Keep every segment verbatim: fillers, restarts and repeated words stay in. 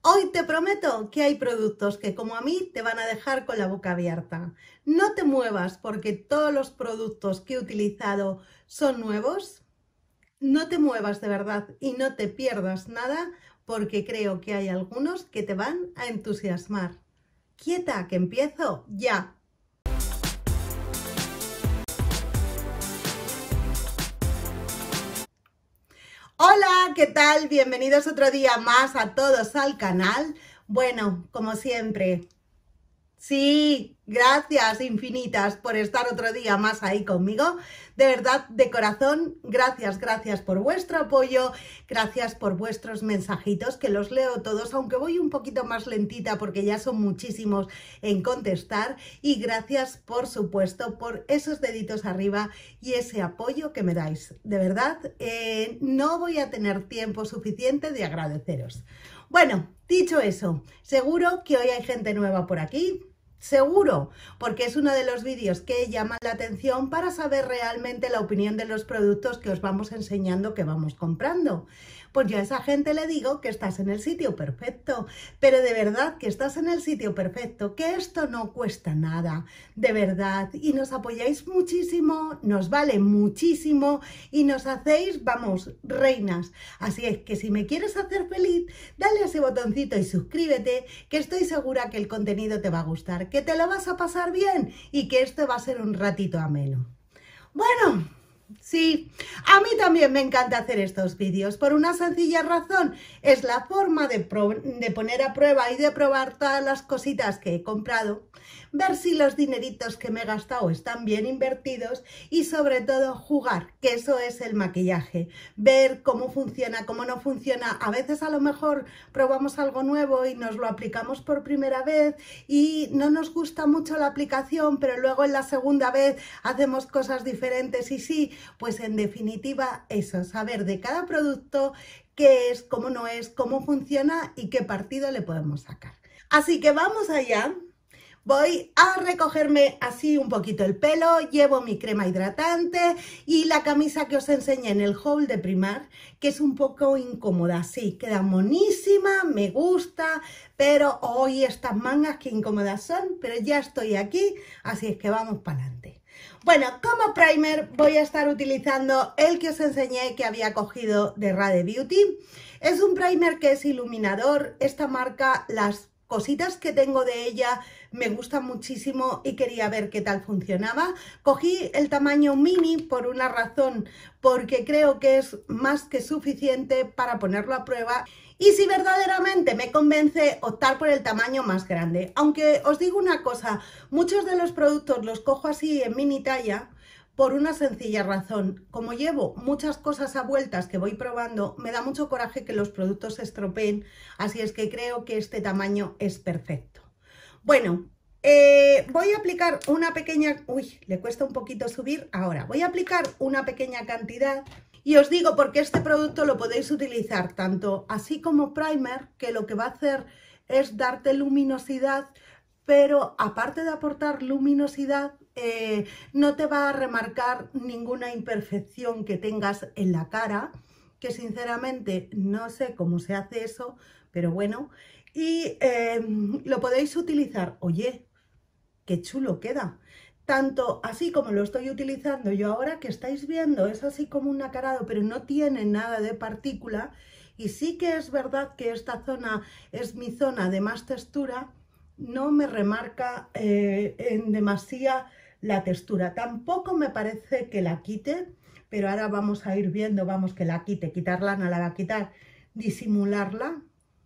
Hoy te prometo que hay productos que, como a mí, te van a dejar con la boca abierta. No te muevas porque todos los productos que he utilizado son nuevos. No te muevas de verdad y no te pierdas nada porque creo que hay algunos que te van a entusiasmar. Quieta, que empiezo ya. Hola, ¿qué tal? Bienvenidos otro día más a todos al canal. Bueno, como siempre, sí, gracias infinitas por estar otro día más ahí conmigo. De verdad, de corazón, gracias, gracias por vuestro apoyo, gracias por vuestros mensajitos, que los leo todos, aunque voy un poquito más lentita porque ya son muchísimos en contestar. Y gracias, por supuesto, por esos deditos arriba y ese apoyo que me dais. De verdad, eh, no voy a tener tiempo suficiente de agradeceros. Bueno, dicho eso, seguro que hoy hay gente nueva por aquí. Seguro, porque es uno de los vídeos que llaman la atención para saber realmente la opinión de los productos que os vamos enseñando que vamos comprando. Pues yo a esa gente le digo que estás en el sitio perfecto, pero de verdad que estás en el sitio perfecto, que esto no cuesta nada, de verdad, y nos apoyáis muchísimo, nos vale muchísimo y nos hacéis, vamos, reinas. Así es que si me quieres hacer feliz, dale a ese botoncito y suscríbete, que estoy segura que el contenido te va a gustar, que te lo vas a pasar bien y que esto va a ser un ratito ameno. Bueno, sí, a mí también me encanta hacer estos vídeos por una sencilla razón. Es la forma de, de poner a prueba y de probar todas las cositas que he comprado, ver si los dineritos que me he gastado están bien invertidos y sobre todo jugar, que eso es el maquillaje, ver cómo funciona, cómo no funciona. A veces a lo mejor probamos algo nuevo y nos lo aplicamos por primera vez y no nos gusta mucho la aplicación, pero luego en la segunda vez hacemos cosas diferentes y sí, pues en definitiva eso, saber de cada producto qué es, cómo no es, cómo funciona y qué partido le podemos sacar. Así que vamos allá. Voy a recogerme así un poquito el pelo, llevo mi crema hidratante y la camisa que os enseñé en el haul de Primark, que es un poco incómoda, sí, queda monísima, me gusta, pero hoy estas mangas qué incómodas son, pero ya estoy aquí, así es que vamos para adelante. Bueno, como primer voy a estar utilizando el que os enseñé que había cogido de Rade Beauty. Es un primer que es iluminador, esta marca, las cositas que tengo de ella me gustan muchísimo y quería ver qué tal funcionaba. Cogí el tamaño mini por una razón, porque creo que es más que suficiente para ponerlo a prueba. Y si verdaderamente me convence, optar por el tamaño más grande. Aunque os digo una cosa, muchos de los productos los cojo así en mini talla, por una sencilla razón. Como llevo muchas cosas a vueltas que voy probando, me da mucho coraje que los productos se estropeen, así es que creo que este tamaño es perfecto. Bueno, eh, voy a aplicar una pequeña... Uy, le cuesta un poquito subir. Ahora, voy a aplicar una pequeña cantidad y os digo porque este producto lo podéis utilizar tanto así como primer, que lo que va a hacer es darte luminosidad, pero aparte de aportar luminosidad, eh, no te va a remarcar ninguna imperfección que tengas en la cara, que sinceramente no sé cómo se hace eso, pero bueno, y eh, lo podéis utilizar. Oye, qué chulo queda, tanto así como lo estoy utilizando yo ahora, que estáis viendo, es así como un nacarado, pero no tiene nada de partícula, y sí que es verdad que esta zona es mi zona de más textura, no me remarca eh, en demasía la textura, tampoco me parece que la quite, pero ahora vamos a ir viendo, vamos, que la quite, quitarla no la va a quitar, disimularla,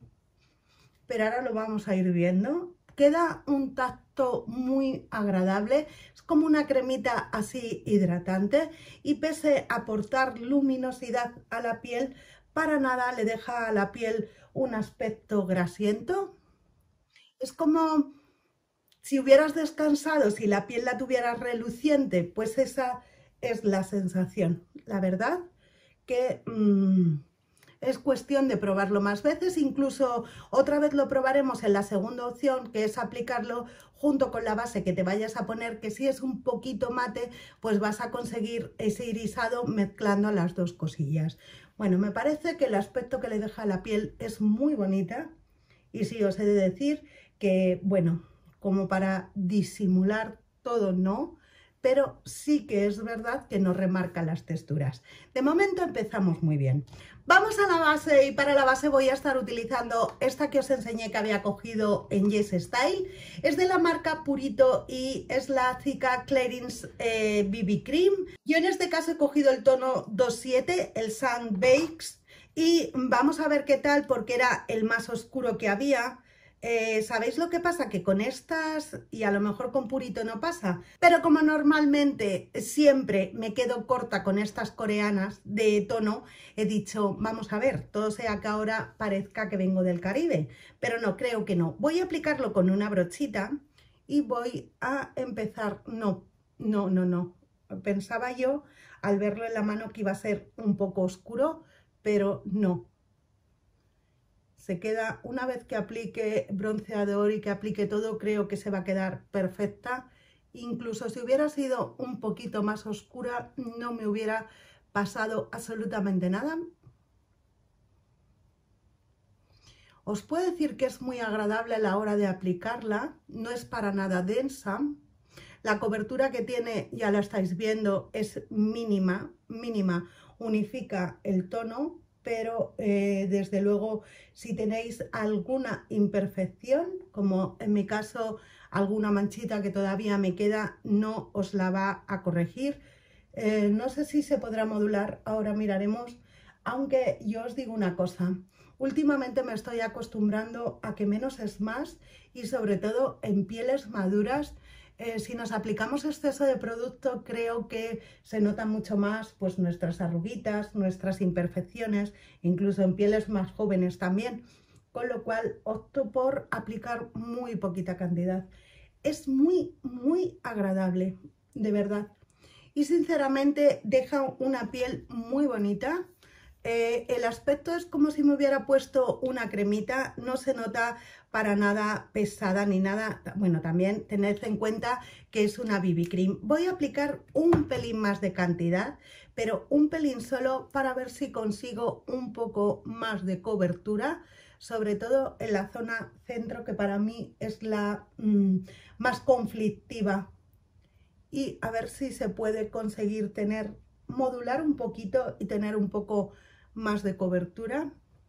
pero ahora lo vamos a ir viendo. Queda un tacto muy agradable, es como una cremita así hidratante y pese a aportar luminosidad a la piel, para nada le deja a la piel un aspecto grasiento. Es como si hubieras descansado, si la piel la tuvieras reluciente, pues esa es la sensación. La verdad que mmm, es cuestión de probarlo más veces, incluso otra vez lo probaremos en la segunda opción, que es aplicarlo junto con la base que te vayas a poner, que si es un poquito mate, pues vas a conseguir ese irisado mezclando las dos cosillas. Bueno, me parece que el aspecto que le deja a la piel es muy bonita Y sí, os he de decir que, bueno, como para disimular todo, no, pero sí que es verdad que nos remarca las texturas. De momento empezamos muy bien. Vamos a la base y para la base voy a estar utilizando esta que os enseñé que había cogido en Yes Style. Es de la marca Purito y es la Cica Clearance eh, B B Cream. Yo en este caso he cogido el tono dos siete, el Sun Bakes, y vamos a ver qué tal porque era el más oscuro que había. Eh, ¿Sabéis lo que pasa? Que con estas, y a lo mejor con Purito no pasa, pero como normalmente siempre me quedo corta con estas coreanas de tono, he dicho, vamos a ver, todo sea que ahora parezca que vengo del Caribe, pero no, creo que no. Voy a aplicarlo con una brochita y voy a empezar, no, no, no, no, pensaba yo al verlo en la mano que iba a ser un poco oscuro, pero no. Se queda, una vez que aplique bronceador y que aplique todo, creo que se va a quedar perfecta. Incluso si hubiera sido un poquito más oscura, no me hubiera pasado absolutamente nada. Os puedo decir que es muy agradable a la hora de aplicarla, no es para nada densa. La cobertura que tiene, ya la estáis viendo, es mínima, mínima, unifica el tono. Pero eh, desde luego si tenéis alguna imperfección, como en mi caso alguna manchita que todavía me queda, no os la va a corregir. Eh, no sé si se podrá modular, ahora miraremos, aunque yo os digo una cosa, últimamente me estoy acostumbrando a que menos es más y sobre todo en pieles maduras. Eh, si nos aplicamos exceso de producto, creo que se nota mucho más pues, nuestras arruguitas, nuestras imperfecciones, incluso en pieles más jóvenes también, con lo cual opto por aplicar muy poquita cantidad. Es muy, muy agradable, de verdad. Y sinceramente deja una piel muy bonita. Eh, el aspecto es como si me hubiera puesto una cremita, no se nota para nada pesada ni nada. Bueno, también tened en cuenta que es una B B Cream. Voy a aplicar un pelín más de cantidad, pero un pelín solo para ver si consigo un poco más de cobertura, sobre todo en la zona centro, que para mí es la mmm, más conflictiva. Y a ver si se puede conseguir tener, modular un poquito y tener un poco más de cobertura.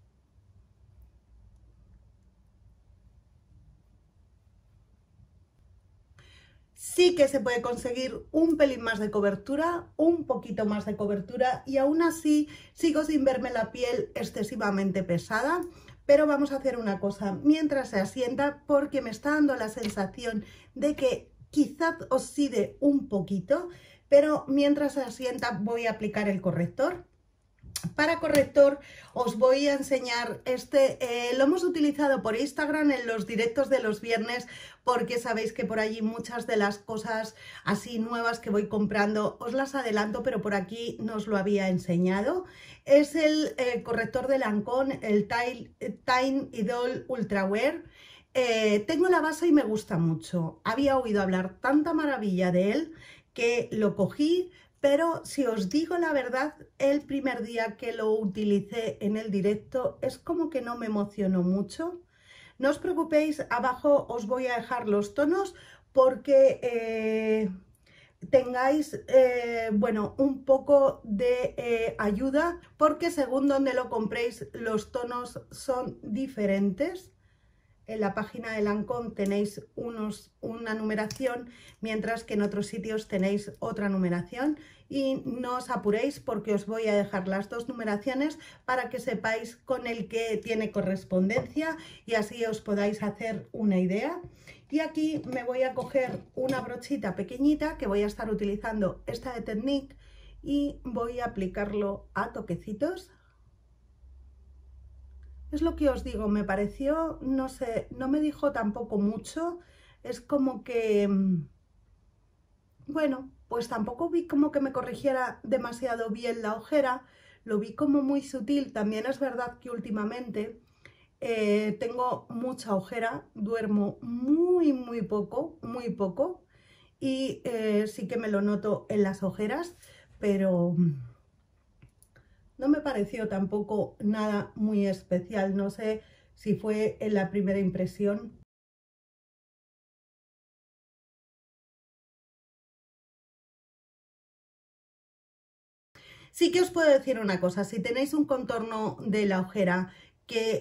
Sí que se puede conseguir un pelín más de cobertura, un poquito más de cobertura y aún así sigo sin verme la piel excesivamente pesada. Pero vamos a hacer una cosa, mientras se asienta, porque me está dando la sensación de que quizás oxide un poquito, pero mientras se asienta voy a aplicar el corrector. Para corrector os voy a enseñar este, eh, lo hemos utilizado por Instagram en los directos de los viernes, porque sabéis que por allí muchas de las cosas así nuevas que voy comprando os las adelanto, pero por aquí no os lo había enseñado. Es el eh, corrector de Lancôme, el Tiny Idol Ultra Wear. Eh, tengo la base y me gusta mucho. Había oído hablar tanta maravilla de él que lo cogí. Pero si os digo la verdad, el primer día que lo utilicé en el directo es como que no me emocionó mucho. No os preocupéis, abajo os voy a dejar los tonos porque eh, tengáis, eh, bueno, un poco de eh, ayuda, porque según donde lo compréis los tonos son diferentes. En la página de Lancôme tenéis unos, una numeración, mientras que en otros sitios tenéis otra numeración. Y no os apuréis porque os voy a dejar las dos numeraciones para que sepáis con el que tiene correspondencia y así os podáis hacer una idea. Y aquí me voy a coger una brochita pequeñita que voy a estar utilizando, esta de Technique, y voy a aplicarlo a toquecitos. Es lo que os digo, me pareció, no sé, no me dijo tampoco mucho, es como que, bueno, pues tampoco vi como que me corrigiera demasiado bien la ojera, lo vi como muy sutil. También es verdad que últimamente eh, tengo mucha ojera, duermo muy, muy poco, muy poco, y eh, sí que me lo noto en las ojeras, pero no me pareció tampoco nada muy especial. No sé si fue en la primera impresión. Sí que os puedo decir una cosa, si tenéis un contorno de la ojera que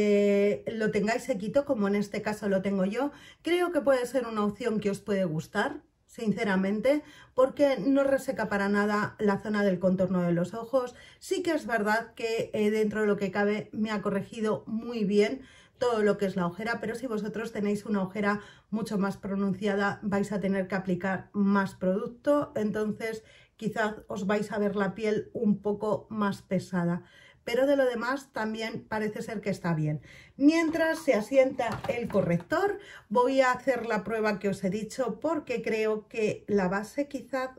eh, lo tengáis sequito, como en este caso lo tengo yo, creo que puede ser una opción que os puede gustar, sinceramente, porque no reseca para nada la zona del contorno de los ojos. Sí que es verdad que eh, dentro de lo que cabe me ha corregido muy bien todo lo que es la ojera, pero si vosotros tenéis una ojera mucho más pronunciada vais a tener que aplicar más producto, entonces quizás os vais a ver la piel un poco más pesada, pero de lo demás también parece ser que está bien. Mientras se asienta el corrector, voy a hacer la prueba que os he dicho, porque creo que la base quizás...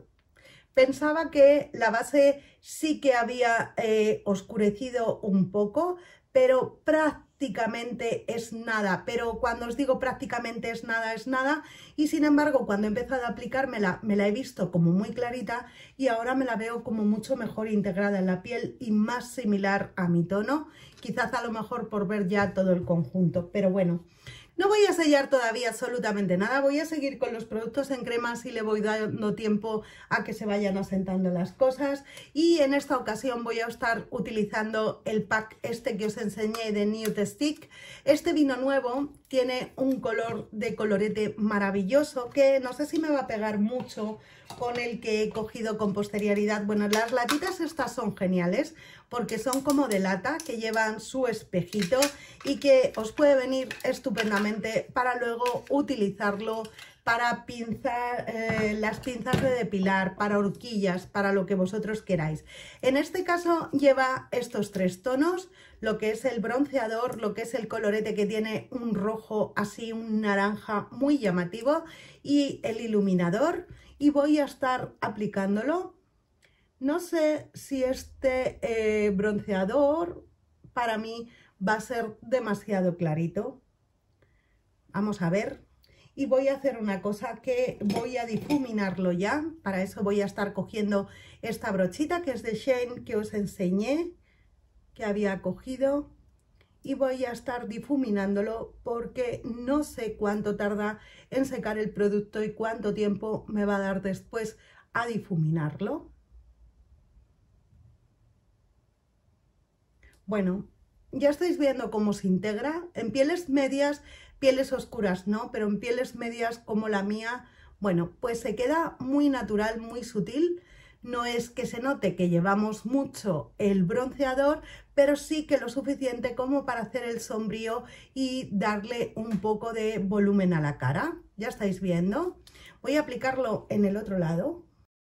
Pensaba que la base sí que había eh, oscurecido un poco, pero prácticamente es nada. Pero cuando os digo prácticamente es nada, es nada. Y sin embargo, cuando he empezado a aplicármela, me la he visto como muy clarita y ahora me la veo como mucho mejor integrada en la piel y más similar a mi tono. Quizás a lo mejor por ver ya todo el conjunto, pero bueno. No voy a sellar todavía absolutamente nada, voy a seguir con los productos en cremas y le voy dando tiempo a que se vayan asentando las cosas. Y en esta ocasión voy a estar utilizando el pack este que os enseñé de Nude Stick. Este vino nuevo tiene un color de colorete maravilloso que no sé si me va a pegar mucho con el que he cogido con posterioridad. Bueno, las latitas estas son geniales porque son como de lata, que llevan su espejito y que os puede venir estupendamente para luego utilizarlo para pinzar, eh, las pinzas de depilar, para horquillas, para lo que vosotros queráis. En este caso lleva estos tres tonos, lo que es el bronceador, lo que es el colorete que tiene un rojo así, un naranja muy llamativo, y el iluminador, y voy a estar aplicándolo. No sé si este eh, bronceador para mí va a ser demasiado clarito. Vamos a ver. Y voy a hacer una cosa, que voy a difuminarlo ya. Para eso voy a estar cogiendo esta brochita que es de Shane, que os enseñé, que había cogido. Y voy a estar difuminándolo porque no sé cuánto tarda en secar el producto y cuánto tiempo me va a dar después a difuminarlo. Bueno, ya estáis viendo cómo se integra. En pieles medias, pieles oscuras no, pero en pieles medias como la mía, bueno, pues se queda muy natural, muy sutil. No es que se note que llevamos mucho el bronceador, pero sí que lo suficiente como para hacer el sombrío y darle un poco de volumen a la cara. Ya estáis viendo. Voy a aplicarlo en el otro lado.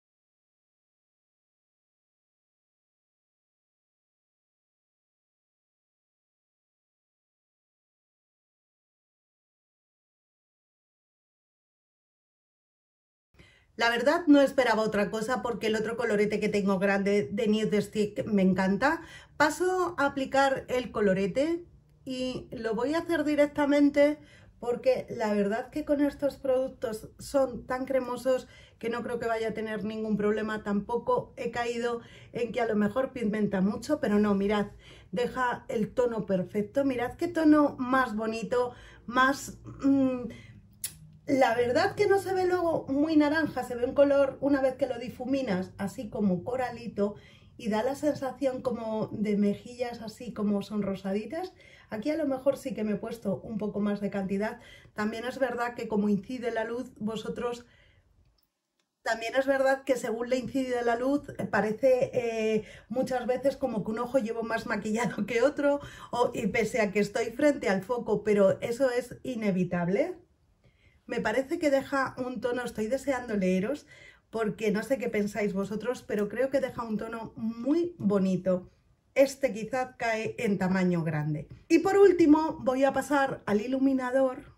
La verdad no esperaba otra cosa porque el otro colorete que tengo grande de Nude Stick me encanta. Paso a aplicar el colorete y lo voy a hacer directamente porque la verdad que con estos productos son tan cremosos que no creo que vaya a tener ningún problema. Tampoco he caído en que a lo mejor pigmenta mucho, pero no, mirad, deja el tono perfecto. Mirad qué tono más bonito, más... Mmm, la verdad que no se ve luego muy naranja, se ve un color una vez que lo difuminas así como coralito y da la sensación como de mejillas así como son rosaditas. Aquí a lo mejor sí que me he puesto un poco más de cantidad. También es verdad que como incide la luz, vosotros... También es verdad que según le incide la luz parece eh, muchas veces como que un ojo llevo más maquillado que otro, o, y pese a que estoy frente al foco, pero eso es inevitable. Me parece que deja un tono, estoy deseando leeros porque no sé qué pensáis vosotros, pero creo que deja un tono muy bonito. Este quizás cae en tamaño grande. Y por último voy a pasar al iluminador,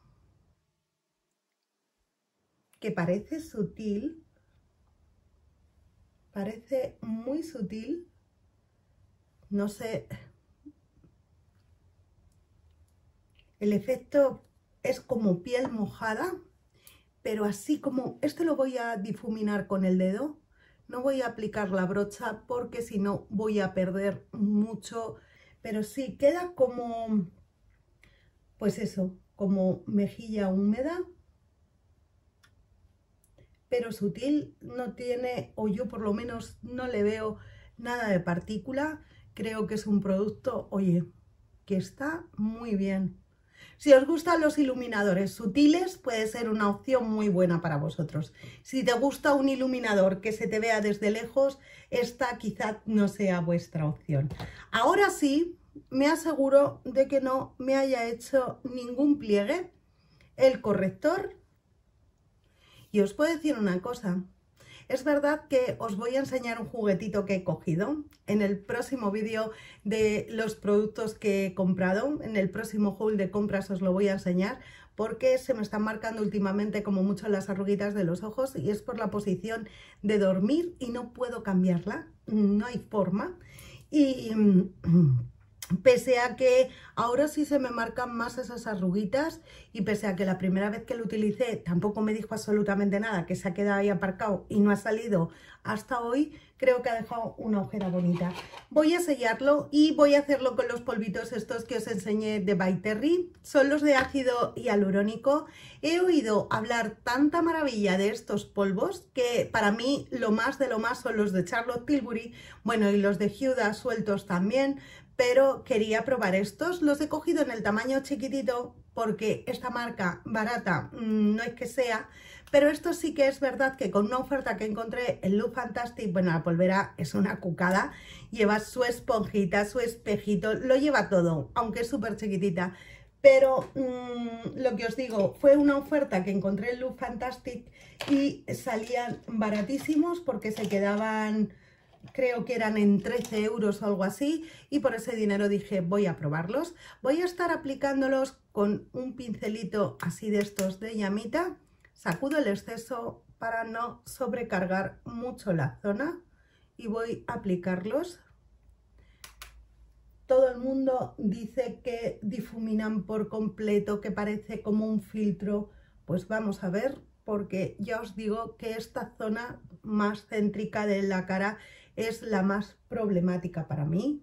que parece sutil, parece muy sutil, no sé, el efecto es como piel mojada, pero así como, esto lo voy a difuminar con el dedo, no voy a aplicar la brocha porque si no voy a perder mucho, pero sí queda como, pues eso, como mejilla húmeda, pero sutil, no tiene, o yo por lo menos no le veo nada de partícula. Creo que es un producto, oye, que está muy bien. Si os gustan los iluminadores sutiles, puede ser una opción muy buena para vosotros. Si te gusta un iluminador que se te vea desde lejos, esta quizá no sea vuestra opción. Ahora sí, me aseguro de que no me haya hecho ningún pliegue el corrector. Y os puedo decir una cosa. Es verdad que os voy a enseñar un juguetito que he cogido en el próximo vídeo de los productos que he comprado. En el próximo haul de compras os lo voy a enseñar porque se me están marcando últimamente como mucho las arruguitas de los ojos y es por la posición de dormir y no puedo cambiarla, no hay forma. Y pese a que ahora sí se me marcan más esas arruguitas y pese a que la primera vez que lo utilicé tampoco me dijo absolutamente nada, que se ha quedado ahí aparcado y no ha salido hasta hoy, creo que ha dejado una ojera bonita. Voy a sellarlo y voy a hacerlo con los polvitos estos que os enseñé de By Terry. Son los de ácido hialurónico. He oído hablar tanta maravilla de estos polvos que para mí lo más de lo más son los de Charlotte Tilbury, bueno, y los de Huda sueltos también. Pero quería probar estos, los he cogido en el tamaño chiquitito porque esta marca barata mmm, no es que sea, pero esto sí que es verdad que con una oferta que encontré en Look Fantastic, bueno, la polvera es una cucada, lleva su esponjita, su espejito, lo lleva todo, aunque es súper chiquitita. Pero mmm, lo que os digo, fue una oferta que encontré en Look Fantastic y salían baratísimos porque se quedaban... creo que eran en trece euros o algo así y por ese dinero dije voy a probarlos. Voy a estar aplicándolos con un pincelito así de estos de llamita, sacudo el exceso para no sobrecargar mucho la zona y voy a aplicarlos. Todo el mundo dice que difuminan por completo, que parece como un filtro, pues vamos a ver, porque ya os digo que esta zona más céntrica de la cara es la más problemática para mí.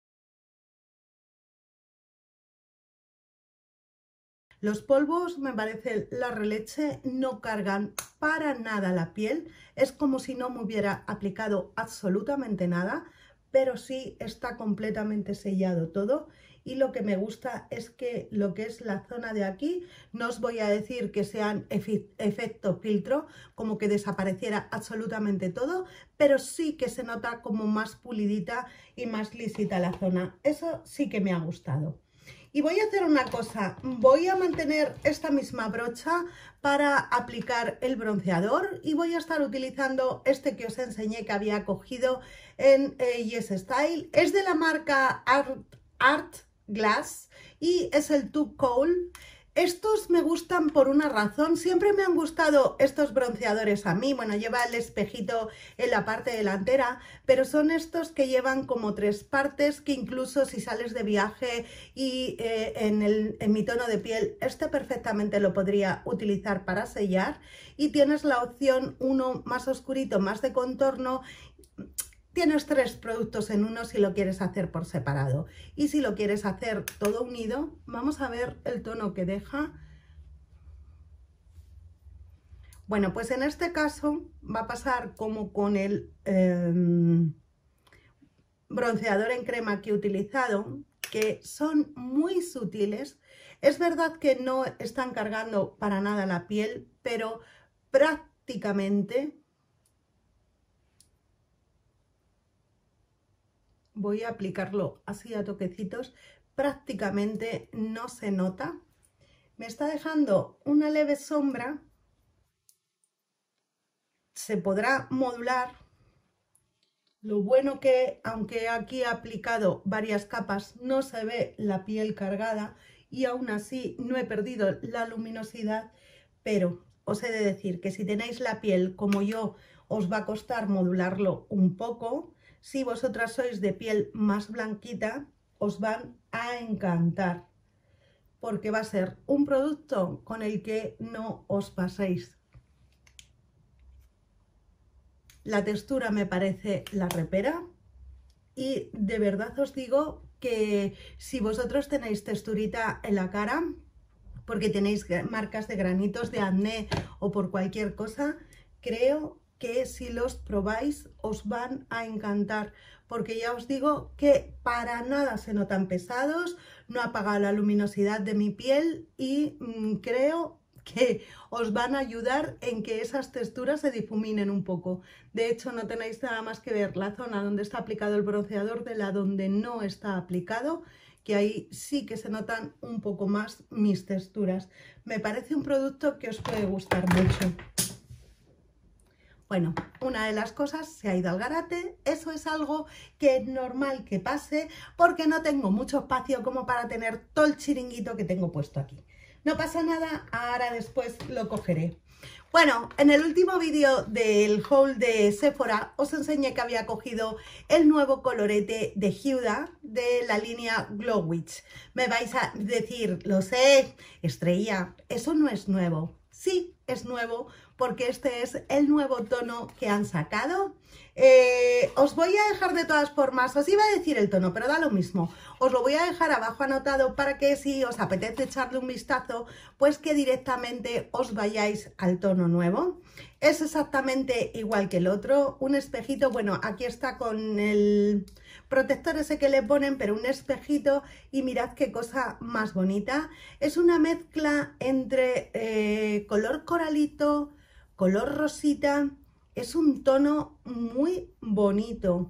Los polvos me parece la releche, no cargan para nada la piel, es como si no me hubiera aplicado absolutamente nada, pero sí está completamente sellado todo. Y lo que me gusta es que lo que es la zona de aquí, no os voy a decir que sean efecto filtro, como que desapareciera absolutamente todo, pero sí que se nota como más pulidita y más lisita la zona. Eso sí que me ha gustado. Y voy a hacer una cosa, voy a mantener esta misma brocha para aplicar el bronceador y voy a estar utilizando este que os enseñé que había cogido en eh, Yes Style. Es de la marca Art, Art Glass y es el Too Cool. Estos me gustan por una razón, siempre me han gustado estos bronceadores a mí, bueno, lleva el espejito en la parte delantera, pero son estos que llevan como tres partes, que incluso si sales de viaje y eh, en, el, en mi tono de piel, este perfectamente lo podría utilizar para sellar, y tienes la opción uno más oscurito, más de contorno. Tienes tres productos en uno si lo quieres hacer por separado. Y si lo quieres hacer todo unido, vamos a ver el tono que deja. Bueno, pues en este caso va a pasar como con el eh, bronceador en crema que he utilizado, que son muy sutiles. Es verdad que no están cargando para nada la piel, pero prácticamente... voy a aplicarlo así a toquecitos, prácticamente no se nota. Me está dejando una leve sombra, se podrá modular. Lo bueno que, aunque aquí he aplicado varias capas, no se ve la piel cargada y aún así no he perdido la luminosidad, pero os he de decir que si tenéis la piel como yo, os va a costar modularlo un poco. Si vosotras sois de piel más blanquita, os van a encantar, porque va a ser un producto con el que no os paséis. La textura me parece la repera y de verdad os digo que si vosotros tenéis texturita en la cara, porque tenéis marcas de granitos de acné o por cualquier cosa, creo que si los probáis os van a encantar, porque ya os digo que para nada se notan pesados, no apaga la luminosidad de mi piel y mmm, creo que os van a ayudar en que esas texturas se difuminen un poco. De hecho, no tenéis nada más que ver la zona donde está aplicado el bronceador de la donde no está aplicado, que ahí sí que se notan un poco más mis texturas. Me parece un producto que os puede gustar mucho. Bueno, una de las cosas se ha ido al garate, eso es algo que es normal que pase porque no tengo mucho espacio como para tener todo el chiringuito que tengo puesto aquí. No pasa nada, ahora después lo cogeré. Bueno, en el último vídeo del haul de Sephora os enseñé que había cogido el nuevo colorete de Huda de la línea Glow Witch. Me vais a decir, lo sé, Estrella, eso no es nuevo. Sí, es nuevo porque este es el nuevo tono que han sacado. Eh, os voy a dejar de todas formas, os iba a decir el tono, pero da lo mismo. Os lo voy a dejar abajo anotado para que si os apetece echarle un vistazo, pues que directamente os vayáis al tono nuevo. Es exactamente igual que el otro, un espejito, bueno, aquí está con el protector ese que le ponen, pero un espejito y mirad qué cosa más bonita. Es una mezcla entre eh, color coralito, color rosita, es un tono muy bonito.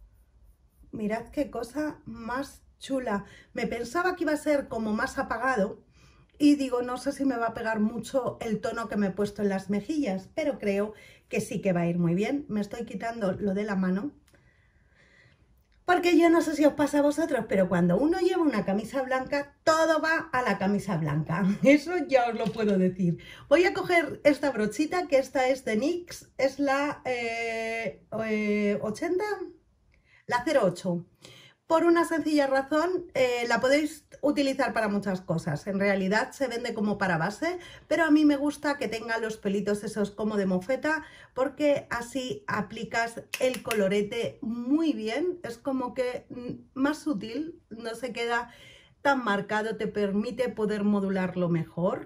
Mirad qué cosa más chula. Me pensaba que iba a ser como más apagado y digo, no sé si me va a pegar mucho el tono que me he puesto en las mejillas, pero creo que sí que va a ir muy bien. Me estoy quitando lo de la mano, porque yo no sé si os pasa a vosotros, pero cuando uno lleva una camisa blanca, todo va a la camisa blanca. Eso ya os lo puedo decir. Voy a coger esta brochita, que esta es de NYX, es la eh, eh, ochenta, la cero ocho. Por una sencilla razón, eh, la podéis utilizar para muchas cosas. En realidad se vende como para base, pero a mí me gusta que tenga los pelitos esos como de mofeta, porque así aplicas el colorete muy bien. Es como que más sutil, no se queda tan marcado, te permite poder modularlo mejor.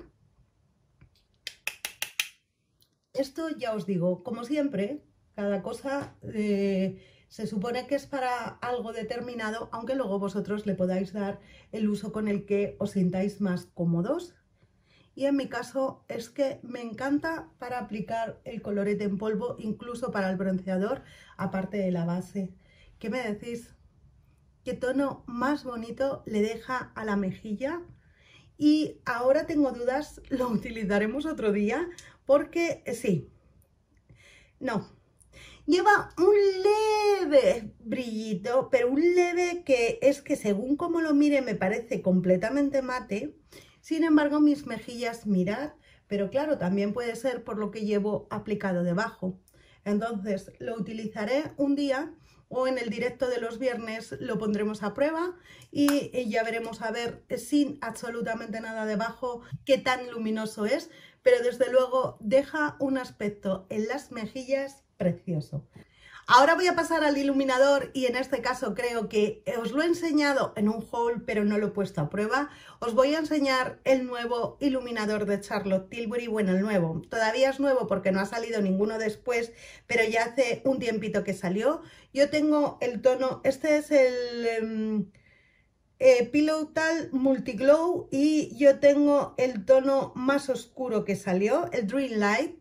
Esto ya os digo, como siempre, cada cosa... Eh, se supone que es para algo determinado, aunque luego vosotros le podáis dar el uso con el que os sintáis más cómodos. Y en mi caso es que me encanta para aplicar el colorete en polvo, incluso para el bronceador, aparte de la base. ¿Qué me decís? ¿Qué tono más bonito le deja a la mejilla? Y ahora tengo dudas, lo utilizaremos otro día, porque sí, no. Lleva un leve brillito, pero un leve que es que según como lo mire me parece completamente mate. Sin embargo, mis mejillas, mirad, pero claro, también puede ser por lo que llevo aplicado debajo. Entonces lo utilizaré un día o en el directo de los viernes lo pondremos a prueba y ya veremos a ver sin absolutamente nada debajo qué tan luminoso es, pero desde luego deja un aspecto en las mejillas precioso. Ahora voy a pasar al iluminador y en este caso creo que os lo he enseñado en un haul, pero no lo he puesto a prueba. Os voy a enseñar el nuevo iluminador de Charlotte Tilbury. Bueno, el nuevo. Todavía es nuevo porque no ha salido ninguno después, pero ya hace un tiempito que salió. Yo tengo el tono, este es el um, eh, Pillow Talk Multiglow y yo tengo el tono más oscuro que salió, el Dream Light.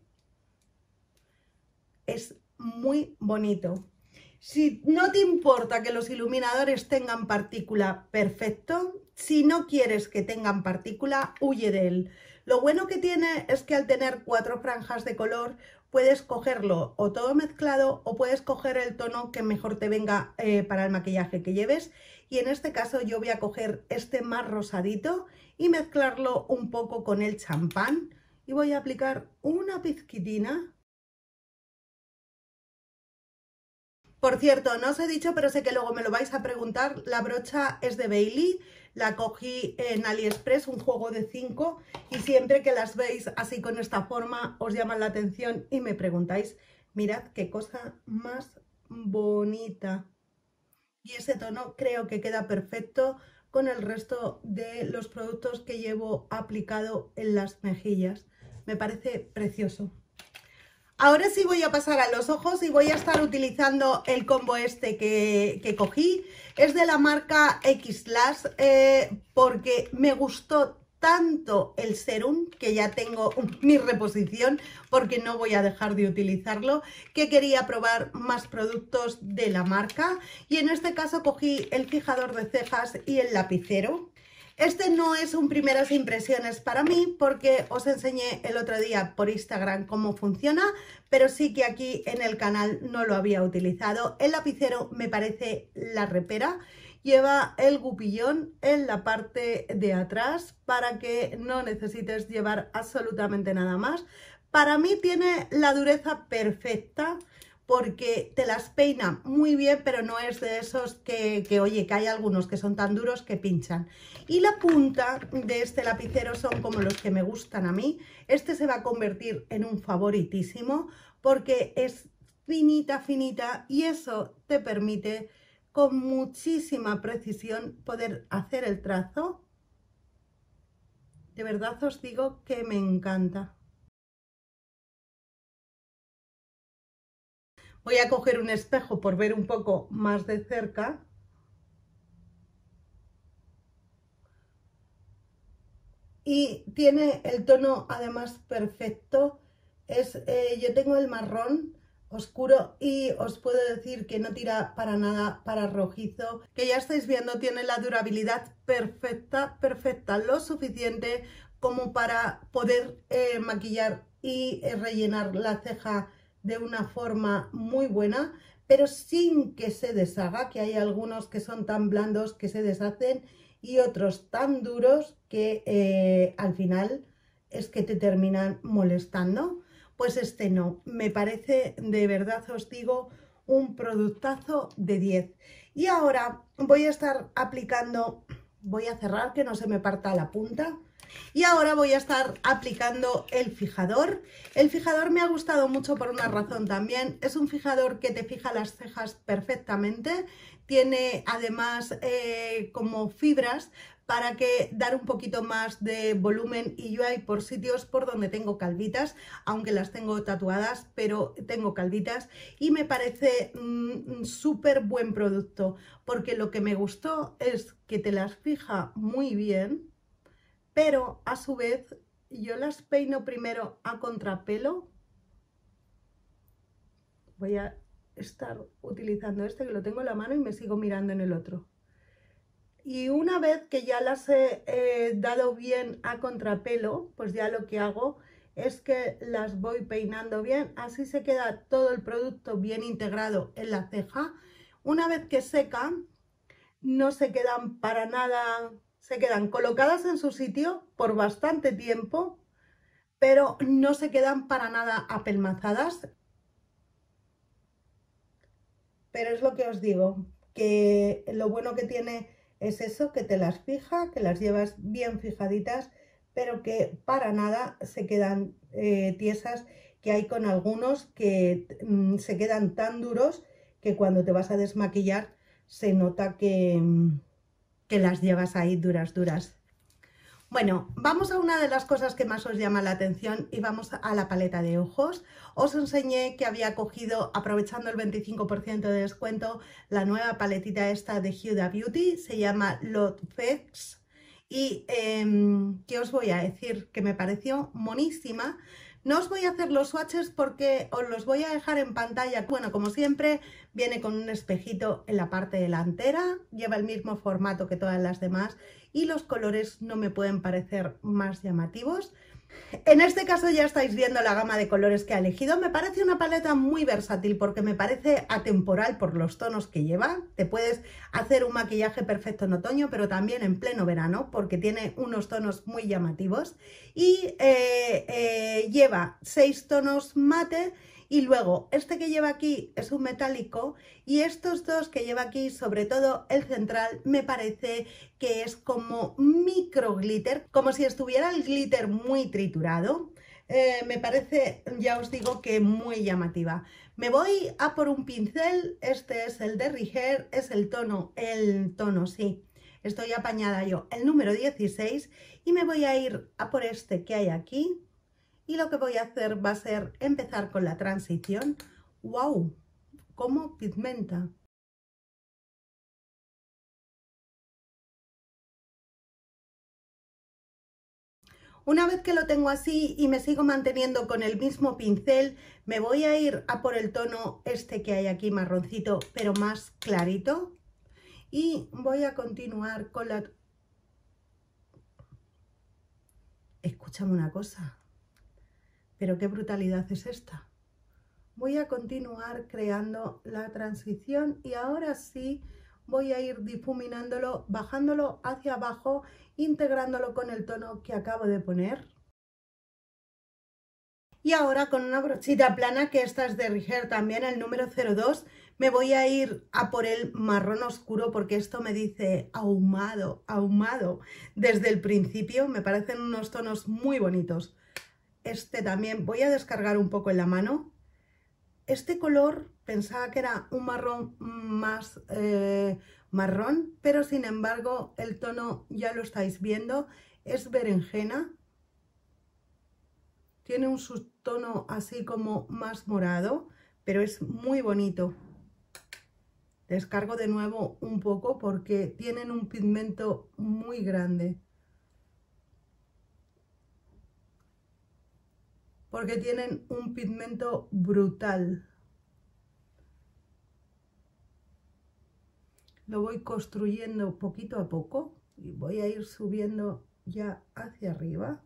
Es muy bonito. Si no te importa que los iluminadores tengan partícula, perfecto. Si no quieres que tengan partícula, huye de él. Lo bueno que tiene es que al tener cuatro franjas de color, puedes cogerlo o todo mezclado o puedes coger el tono que mejor te venga eh, para el maquillaje que lleves. Y en este caso yo voy a coger este más rosadito y mezclarlo un poco con el champán. Y voy a aplicar una pizquitina. Por cierto, no os he dicho, pero sé que luego me lo vais a preguntar, la brocha es de Bailey, la cogí en AliExpress, un juego de cinco, y siempre que las veis así con esta forma os llaman la atención y me preguntáis, mirad qué cosa más bonita. Y ese tono creo que queda perfecto con el resto de los productos que llevo aplicado en las mejillas. Me parece precioso. Ahora sí voy a pasar a los ojos y voy a estar utilizando el combo este que, que cogí. Es de la marca X-Lash eh, porque me gustó tanto el serum, que ya tengo mi reposición porque no voy a dejar de utilizarlo, que quería probar más productos de la marca. Y en este caso cogí el fijador de cejas y el lapicero. Este no es un primeras impresiones para mí porque os enseñé el otro día por Instagram cómo funciona, pero sí que aquí en el canal no lo había utilizado. El lapicero me parece la repera. Lleva el gupillón en la parte de atrás para que no necesites llevar absolutamente nada más. Para mí tiene la dureza perfecta, porque te las peina muy bien, pero no es de esos que, que, oye, que hay algunos que son tan duros que pinchan. Y la punta de este lapicero son como los que me gustan a mí. Este se va a convertir en un favoritísimo porque es finita, finita, y eso te permite con muchísima precisión poder hacer el trazo. De verdad os digo que me encanta. Voy a coger un espejo por ver un poco más de cerca. Y tiene el tono además perfecto. Es, eh, yo tengo el marrón oscuro y os puedo decir que no tira para nada para rojizo. Que ya estáis viendo, tiene la durabilidad perfecta, perfecta, lo suficiente como para poder eh, maquillar y eh, rellenar la ceja de una forma muy buena, pero sin que se deshaga, que hay algunos que son tan blandos que se deshacen y otros tan duros que eh, al final es que te terminan molestando. Pues este no, me parece, de verdad os digo, un productazo de diez. Y ahora voy a estar aplicando, voy a cerrar que no se me parta la punta. Y ahora voy a estar aplicando el fijador. El fijador me ha gustado mucho por una razón también. Es un fijador que te fija las cejas perfectamente. Tiene además eh, como fibras para que dar un poquito más de volumen, y yo hay por sitios por donde tengo calvitas, aunque las tengo tatuadas, pero tengo calvitas, y me parece mmm, súper buen producto porque lo que me gustó es que te las fija muy bien, pero a su vez yo las peino primero a contrapelo. Voy a estar utilizando este que lo tengo en la mano y me sigo mirando en el otro. Y una vez que ya las he eh, dado bien a contrapelo, pues ya lo que hago es que las voy peinando bien. Así se queda todo el producto bien integrado en la ceja. Una vez que secan, no se quedan para nada, se quedan colocadas en su sitio por bastante tiempo, pero no se quedan para nada apelmazadas. Pero es lo que os digo, que lo bueno que tiene es eso, que te las fija, que las llevas bien fijaditas, pero que para nada se quedan eh, tiesas, que hay con algunos que mm, se quedan tan duros que cuando te vas a desmaquillar se nota que, mm, que las llevas ahí duras, duras. Bueno, vamos a una de las cosas que más os llama la atención y vamos a la paleta de ojos. Os enseñé que había cogido, aprovechando el veinticinco por ciento de descuento, la nueva paletita esta de Huda Beauty, se llama Lot Fix, y eh, ¿qué os voy a decir? Que me pareció monísima. No os voy a hacer los swatches porque os los voy a dejar en pantalla. Bueno, como siempre, viene con un espejito en la parte delantera, lleva el mismo formato que todas las demás y los colores no me pueden parecer más llamativos. En este caso ya estáis viendo la gama de colores que ha elegido. Me parece una paleta muy versátil porque me parece atemporal por los tonos que lleva. Te puedes hacer un maquillaje perfecto en otoño, pero también en pleno verano porque tiene unos tonos muy llamativos. Y eh, eh, lleva seis tonos mate. Y luego, este que lleva aquí es un metálico y estos dos que lleva aquí, sobre todo el central, me parece que es como micro glitter, como si estuviera el glitter muy triturado. Eh, me parece, ya os digo, que muy llamativa. Me voy a por un pincel, este es el de Riger, es el tono, el tono, sí, estoy apañada yo, el número dieciséis, y me voy a ir a por este que hay aquí. Y lo que voy a hacer va a ser empezar con la transición. ¡Wow! ¡Cómo pigmenta! Una vez que lo tengo así y me sigo manteniendo con el mismo pincel, me voy a ir a por el tono este que hay aquí, marroncito, pero más clarito. Y voy a continuar con la... Escúchame una cosa, pero qué brutalidad es esta. Voy a continuar creando la transición y ahora sí voy a ir difuminándolo, bajándolo hacia abajo, integrándolo con el tono que acabo de poner. Y ahora con una brochita plana, que esta es de Riger también, el número cero dos, me voy a ir a por el marrón oscuro porque esto me dice ahumado, ahumado. Desde el principio me parecen unos tonos muy bonitos. Este también voy a descargar un poco en la mano. Este color pensaba que era un marrón más eh, marrón, pero sin embargo el tono ya lo estáis viendo, es berenjena. Tiene un subtono así como más morado, pero es muy bonito. Descargo de nuevo un poco porque tienen un pigmento muy grande. Porque tienen un pigmento brutal. Lo voy construyendo poquito a poco y voy a ir subiendo ya hacia arriba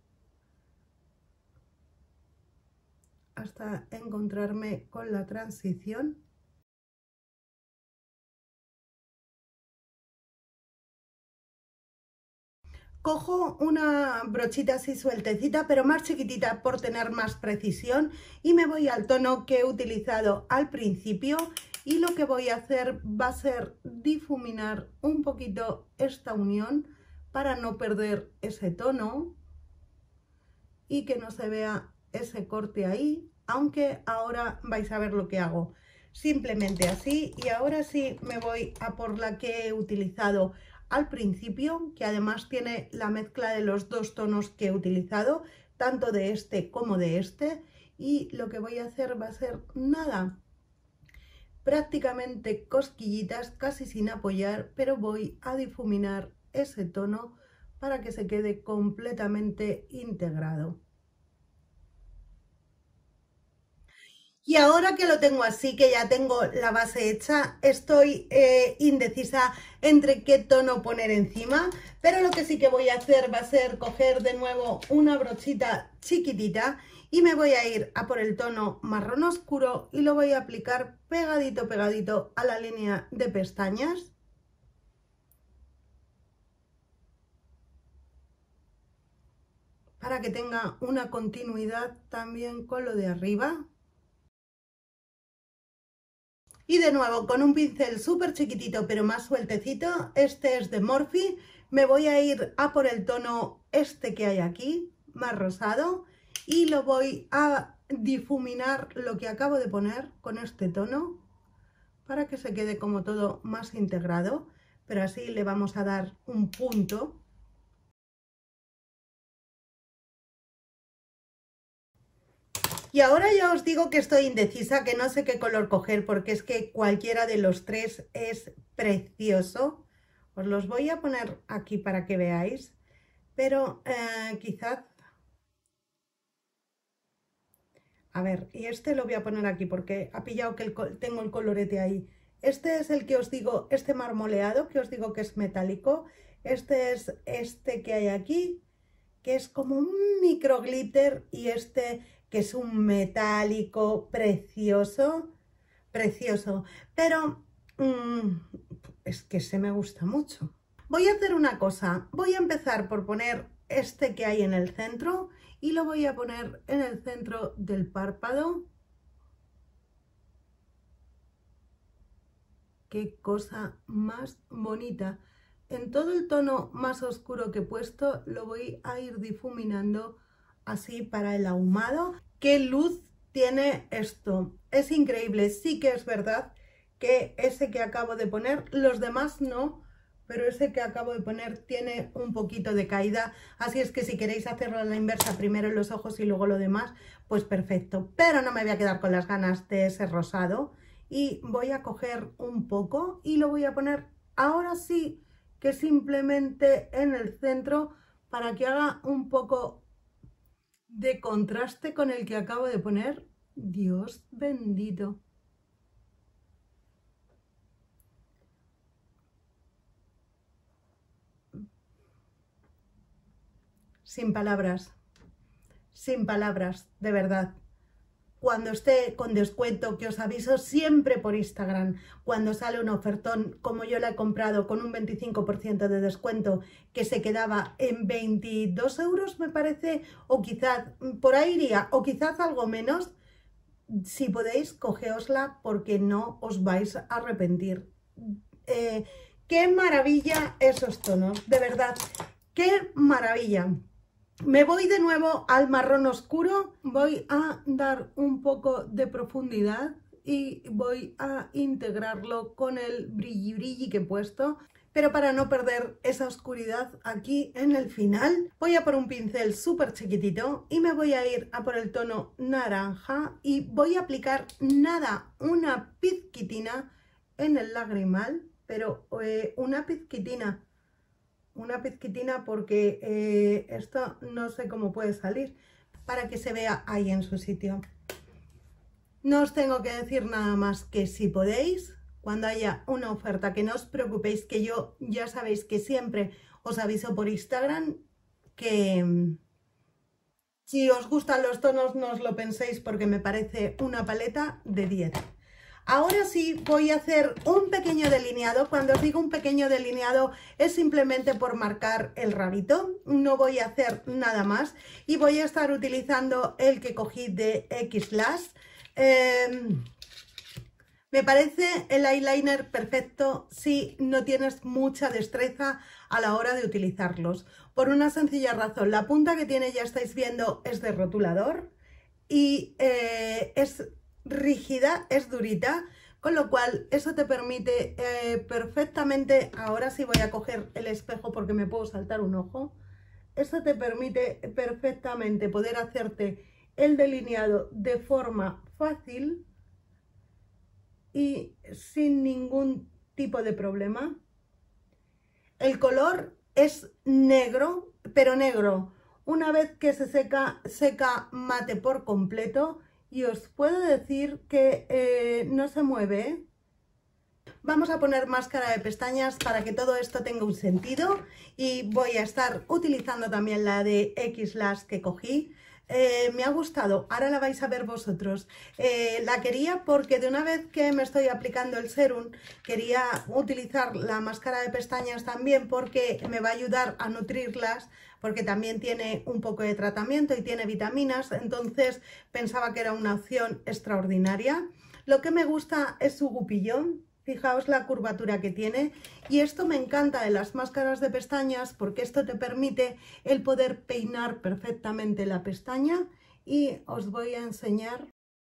hasta encontrarme con la transición. Cojo una brochita así sueltecita, pero más chiquitita por tener más precisión, y me voy al tono que he utilizado al principio, y lo que voy a hacer va a ser difuminar un poquito esta unión para no perder ese tono y que no se vea ese corte ahí, aunque ahora vais a ver lo que hago. Simplemente así, y ahora sí me voy a por la que he utilizado al principio, que además tiene la mezcla de los dos tonos que he utilizado, tanto de este como de este, y lo que voy a hacer va a ser nada, prácticamente cosquillitas, casi sin apoyar, pero voy a difuminar ese tono para que se quede completamente integrado. Y ahora que lo tengo así, que ya tengo la base hecha, estoy eh, indecisa entre qué tono poner encima, pero lo que sí que voy a hacer va a ser coger de nuevo una brochita chiquitita y me voy a ir a por el tono marrón oscuro y lo voy a aplicar pegadito, pegadito a la línea de pestañas. Para que tenga una continuidad también con lo de arriba. Y de nuevo con un pincel súper chiquitito pero más sueltecito, este es de Morphe, me voy a ir a por el tono este que hay aquí, más rosado, y lo voy a difuminar lo que acabo de poner con este tono para que se quede como todo más integrado, pero así le vamos a dar un punto. Y ahora ya os digo que estoy indecisa, que no sé qué color coger, porque es que cualquiera de los tres es precioso. Os los voy a poner aquí para que veáis, pero eh, quizás... A ver, y este lo voy a poner aquí porque ha pillado que el, tengo el colorete ahí. Este es el que os digo, este marmoleado, que os digo que es metálico. Este es este que hay aquí, que es como un micro glitter, y este que es un metálico precioso, precioso, pero mmm, es que se me gusta mucho. Voy a hacer una cosa, voy a empezar por poner este que hay en el centro y lo voy a poner en el centro del párpado. Qué cosa más bonita. En todo el tono más oscuro que he puesto lo voy a ir difuminando así para el ahumado. ¡Qué luz tiene esto! Es increíble. Sí que es verdad que ese que acabo de poner, los demás no, pero ese que acabo de poner tiene un poquito de caída, así es que si queréis hacerlo a la inversa, primero en los ojos y luego lo demás, pues perfecto. Pero no me voy a quedar con las ganas de ese rosado y voy a coger un poco y lo voy a poner ahora sí que simplemente en el centro para que haga un poco de contraste con el que acabo de poner. Dios bendito. Sin palabras, sin palabras, de verdad. Cuando esté con descuento, que os aviso siempre por Instagram, cuando sale un ofertón, como yo la he comprado con un veinticinco por ciento de descuento, que se quedaba en veintidós euros, me parece, o quizás, por ahí iría, o quizás algo menos. Si podéis, cogeosla porque no os vais a arrepentir. Eh, ¡Qué maravilla esos tonos! De verdad, ¡qué maravilla! Me voy de nuevo al marrón oscuro, voy a dar un poco de profundidad y voy a integrarlo con el brilli brilli que he puesto, pero para no perder esa oscuridad aquí en el final, voy a por un pincel súper chiquitito y me voy a ir a por el tono naranja y voy a aplicar nada, una pizquitina en el lagrimal, pero eh, una pizquitina. Una pizquitina porque eh, esto no sé cómo puede salir, para que se vea ahí en su sitio. No os tengo que decir nada más que si podéis, cuando haya una oferta, que no os preocupéis, que yo ya sabéis que siempre os aviso por Instagram, que mm, si os gustan los tonos no os lo penséis porque me parece una paleta de diez. Ahora sí voy a hacer un pequeño delineado. Cuando os digo un pequeño delineado es simplemente por marcar el rabito. No voy a hacer nada más. Y voy a estar utilizando el que cogí de X-Lash. Eh, me parece el eyeliner perfecto si no tienes mucha destreza a la hora de utilizarlos. Por una sencilla razón. La punta que tiene, ya estáis viendo, es de rotulador. Y eh, es rígida, es durita, con lo cual eso te permite eh, perfectamente, ahora sí voy a coger el espejo porque me puedo saltar un ojo, eso te permite perfectamente poder hacerte el delineado de forma fácil y sin ningún tipo de problema. El color es negro, pero negro, una vez que se seca, seca mate por completo. Y os puedo decir que eh, no se mueve, ¿eh? Vamos a poner máscara de pestañas para que todo esto tenga un sentido. Y voy a estar utilizando también la de X-Lash que cogí. Eh, me ha gustado, ahora la vais a ver vosotros. Eh, la quería porque de una vez que me estoy aplicando el serum, quería utilizar la máscara de pestañas también porque me va a ayudar a nutrirlas, porque también tiene un poco de tratamiento y tiene vitaminas, entonces pensaba que era una opción extraordinaria. Lo que me gusta es su gupillón. Fijaos la curvatura que tiene y esto me encanta de las máscaras de pestañas porque esto te permite el poder peinar perfectamente la pestaña y os voy a enseñar.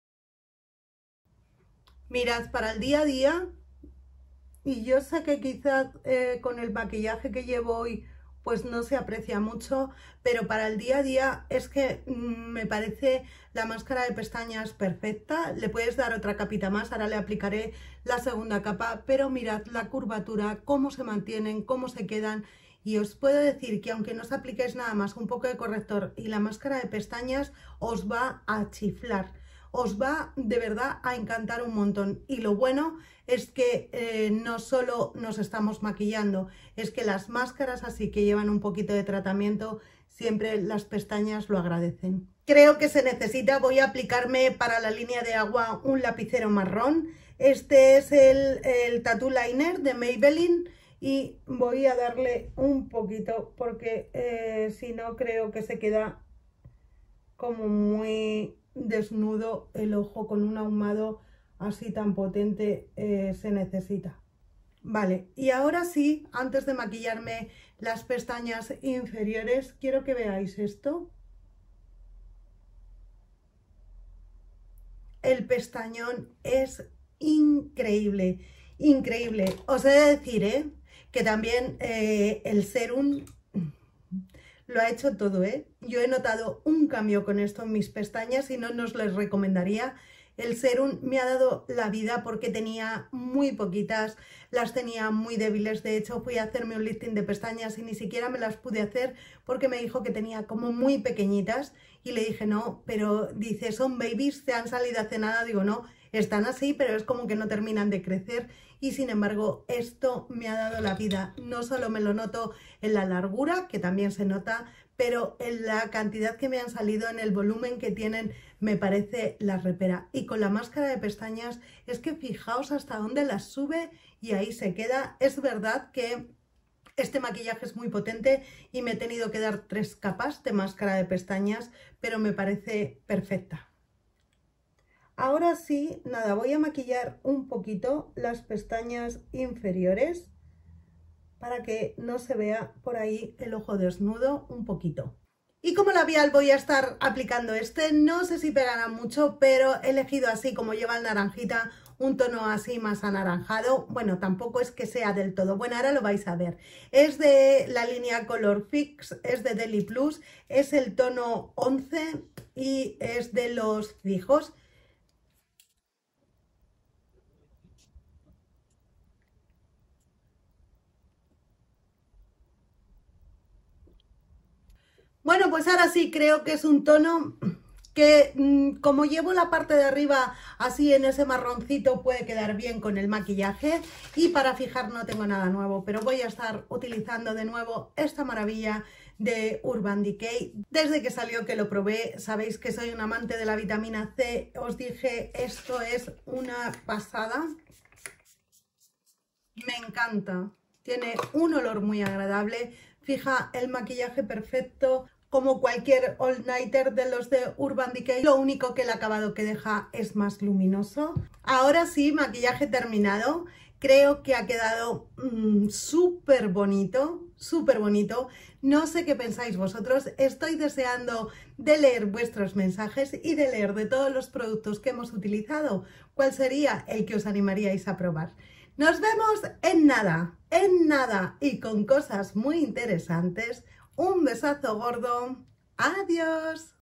Mirad, para el día a día, y yo sé que quizás eh, con el maquillaje que llevo hoy pues no se aprecia mucho, pero para el día a día es que mmm, me parece la máscara de pestañas perfecta. Le puedes dar otra capita más, ahora le aplicaré la segunda capa, pero mirad la curvatura, cómo se mantienen, cómo se quedan. Y os puedo decir que aunque no os apliquéis nada más un poco de corrector y la máscara de pestañas os va a chiflar. Os va de verdad a encantar un montón. Y lo bueno es que eh, no solo nos estamos maquillando, es que las máscaras así que llevan un poquito de tratamiento, siempre las pestañas lo agradecen. Creo que se necesita, voy a aplicarme para la línea de agua un lapicero marrón. Este es el, el Tattoo Liner de Maybelline y voy a darle un poquito porque eh, si no creo que se queda como muy desnudo el ojo. Con un ahumado así tan potente eh, se necesita. Vale, y ahora sí, antes de maquillarme las pestañas inferiores, quiero que veáis esto. El pestañón es increíble, increíble. Os he de decir, ¿eh? que también eh, el serum lo ha hecho todo, ¿eh? Yo he notado un cambio con esto en mis pestañas y no nos les recomendaría. El serum me ha dado la vida porque tenía muy poquitas, las tenía muy débiles. De hecho, fui a hacerme un lifting de pestañas y ni siquiera me las pude hacer porque me dijo que tenía como muy pequeñitas. Y le dije, no, pero dice, son babies, te han salido hace nada. Digo, no, están así, pero es como que no terminan de crecer. Y sin embargo, esto me ha dado la vida. No solo me lo noto en la largura, que también se nota, pero en la cantidad que me han salido, en el volumen que tienen, me parece la repera. Y con la máscara de pestañas es que fijaos hasta dónde las sube y ahí se queda. Es verdad que este maquillaje es muy potente y me he tenido que dar tres capas de máscara de pestañas, pero me parece perfecta. Ahora sí, nada, voy a maquillar un poquito las pestañas inferiores para que no se vea por ahí el ojo desnudo un poquito. Y como labial voy a estar aplicando este, no sé si pegará mucho, pero he elegido así como lleva el naranjita, un tono así más anaranjado. Bueno, tampoco es que sea del todo, bueno, ahora lo vais a ver. Es de la línea Color Fix, es de Deli Plus, es el tono once y es de los fijos. Bueno, pues ahora sí creo que es un tono que mmm, como llevo la parte de arriba así en ese marroncito puede quedar bien con el maquillaje. Y para fijar no tengo nada nuevo, pero voy a estar utilizando de nuevo esta maravilla de Urban Decay. Desde que salió que lo probé, sabéis que soy un amante de la vitamina C, os dije esto es una pasada. Me encanta, tiene un olor muy agradable, fija el maquillaje perfecto, como cualquier all nighter de los de Urban Decay. Lo único que el acabado que deja es más luminoso. Ahora sí, maquillaje terminado. Creo que ha quedado mmm, súper bonito, súper bonito. No sé qué pensáis vosotros. Estoy deseando de leer vuestros mensajes y de leer de todos los productos que hemos utilizado. ¿Cuál sería el que os animaríais a probar? Nos vemos en nada, en nada y con cosas muy interesantes. Un besazo gordo. Adiós.